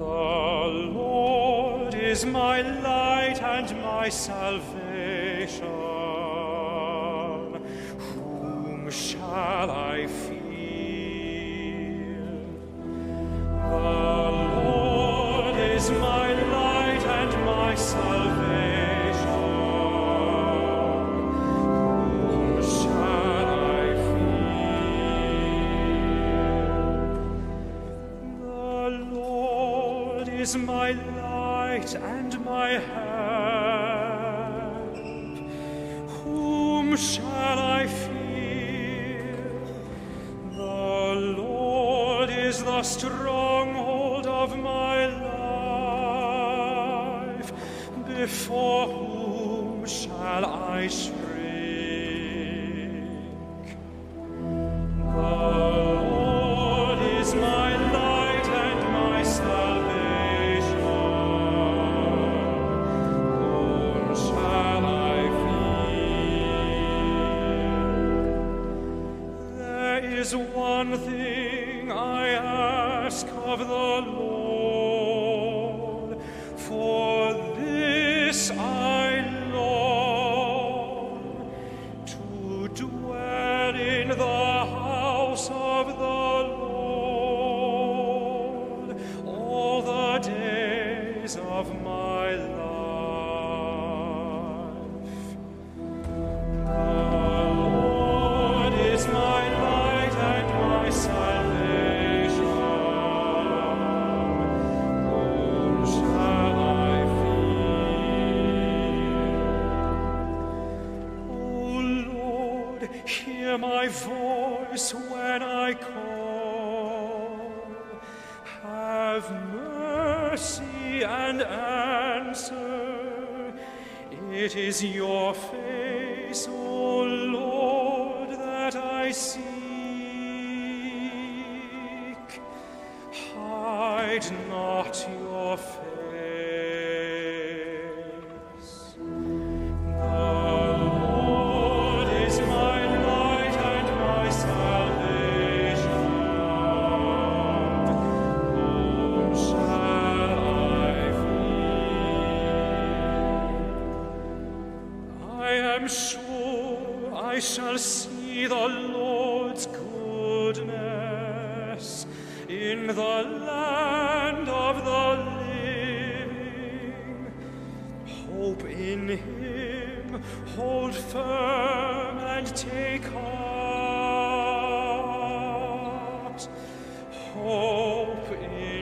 Lord is my light and my salvation. Whom shall I fear? The Lord is my light and my salvation. Whom shall I fear? The Lord is my light and my help. Whom shall I fear? The Lord is the stronghold of my life. Before whom shall I shrink? The Lord is my light and my salvation. Whom shall I fear? There is one thing I ask of the Lord, for this I long, to dwell in the house of the Lord all the days of my life. The Lord is my light and my salvation. Whom shall I fear? O Lord, hear my voice when I call. Have mercy and answer. It is your face, O Lord, that I seek. Hide not your face. The Lord is my light and my salvation. Whom shall I fear? I am sure I shall see the Lord's goodness in the land of the living. Hope in him, hold firm and take heart. Hope in